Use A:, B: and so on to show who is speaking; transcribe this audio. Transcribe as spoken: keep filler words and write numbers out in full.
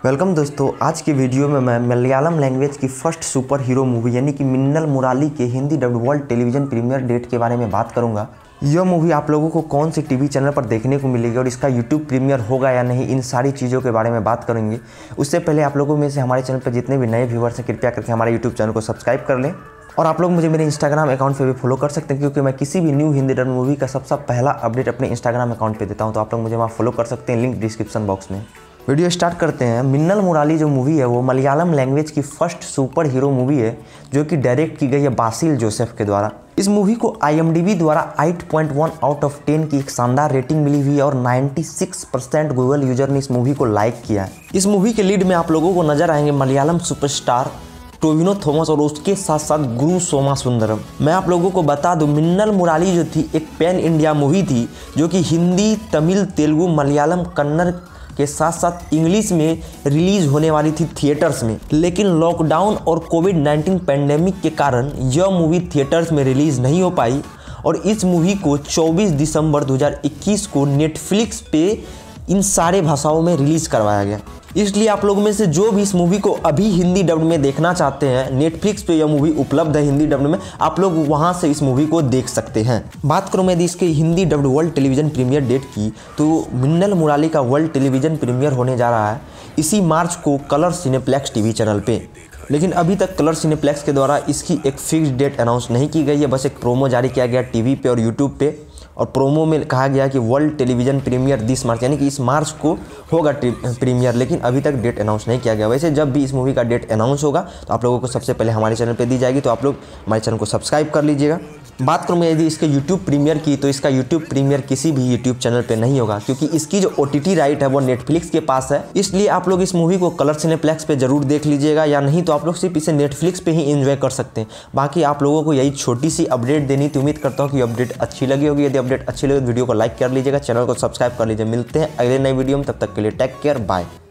A: Welcome दोस्तों, आज की वीडियो में मैं मलयालम लैंग्वेज की फर्स्ट सुपर हीरो मूवी यानी कि मिन्नल मुराली के Hindi dubbed world television premiere date के बारे में बात करूंगा। यह मूवी आप लोगों को कौन से टीवी चैनल पर देखने को मिलेगी और इसका यूट्यूब प्रीमियर होगा या नहीं, इन सारी चीज़ों के बारे में बात करेंगे। उससे पहले आप लोगों में से हमारे चैनल पर जितने भी नए व्यूअर्स हैं, कृपया करके हमारे यूट्यूब चैनल को सब्सक्राइब कर लें। और आप लोग मुझे मेरे इंस्टाग्राम अकाउंट पे भी फॉलो कर सकते हैं, क्योंकि मैं किसी भी न्यू हिंदी डब मूवी का सबसे पहला अपडेट अपने इंस्टाग्राम अकाउंट पे देता हूं, तो आप लोग मुझे वहाँ फॉलो कर सकते हैं, लिंक डिस्क्रिप्शन बॉक्स में। वीडियो स्टार्ट करते हैं। मिन्नल मुराली जो मूवी है वो मलयालम लैंग्वेज की फर्स्ट सुपर हीरो मूवी है, जो कि डायरेक्ट की गई है बासिल जोसेफ के द्वारा। इस मूवी को आई एम डी बी द्वारा आठ पॉइंट एक आउट ऑफ दस की एक शानदार रेटिंग मिली हुई है और छियानवे परसेंट गूगल यूजर ने इस मूवी को लाइक किया है। इस मूवी के लीड में आप लोगों को नजर आएंगे मलयालम सुपरस्टार टोविनो थॉमस और उसके साथ साथ गुरु सोमा सुंदरम। मैं आप लोगों को बता दूं, मिन्नल मुराली जो थी एक पैन इंडिया मूवी थी, जो कि हिंदी, तमिल, तेलुगु, मलयालम, कन्नड़ के साथ साथ इंग्लिश में रिलीज होने वाली थी थिएटर्स में। लेकिन लॉकडाउन और कोविड नाइन्टीन पैंडेमिक के कारण यह मूवी थिएटर्स में रिलीज नहीं हो पाई और इस मूवी को चौबीस दिसंबर दो हज़ार इक्कीस को नेटफ्लिक्स पे इन सारे भाषाओं में रिलीज करवाया गया। इसलिए आप लोगों में से जो भी इस मूवी को अभी हिंदी डब्ड में देखना चाहते हैं, नेटफ्लिक्स पे यह मूवी उपलब्ध है हिंदी डब्ड में, आप लोग वहां से इस मूवी को देख सकते हैं। बात करूं मैं यदि इसके Hindi dubbed world television premiere date की, तो मिन्नल मुराली का वर्ल्ड टेलीविजन प्रीमियर होने जा रहा है इसी मार्च को कलर सिनेप्लेक्स टीवी चैनल पे। लेकिन अभी तक कलर सिनेप्लेक्स के द्वारा इसकी एक फिक्स डेट अनाउंस नहीं की गई है, बस एक प्रोमो जारी किया गया टीवी पे और यूट्यूब पे, और प्रोमो में कहा गया कि world television premiere this March, यानी कि इस मार्च को होगा प्रीमियर, लेकिन अभी तक डेट अनाउंस नहीं किया गया। वैसे जब भी इस मूवी का डेट अनाउंस होगा तो आप लोगों को सबसे पहले हमारे चैनल पे दी जाएगी, तो आप लोग हमारे चैनल को सब्सक्राइब कर लीजिएगा। बात करूँ मैं यदि इसके यूट्यूब प्रीमियर की, तो इसका यूट्यूब प्रीमियर किसी भी यूट्यूब चैनल पे नहीं होगा, क्योंकि इसकी जो ओ टी टी राइट है वो नेटफ्लिक्स के पास है। इसलिए आप लोग इस मूवी को कलर सिनेप्लेक्स पे जरूर देख लीजिएगा, या नहीं तो आप लोग सिर्फ इसे नेटफ्लिक्स पे ही एंजॉय कर सकते हैं। बाकी आप लोगों को यही छोटी सी अपडेट देनी थी। उम्मीद करता हूँ कि अपडेट अच्छी लगी होगी। यदि अपडेट अच्छी लगी तो वीडियो को लाइक कर लीजिएगा, चैनल को सब्सक्राइब कर लीजिए। मिलते हैं अगले नए वीडियो में, तब तक के लिए टेक केयर, बाय।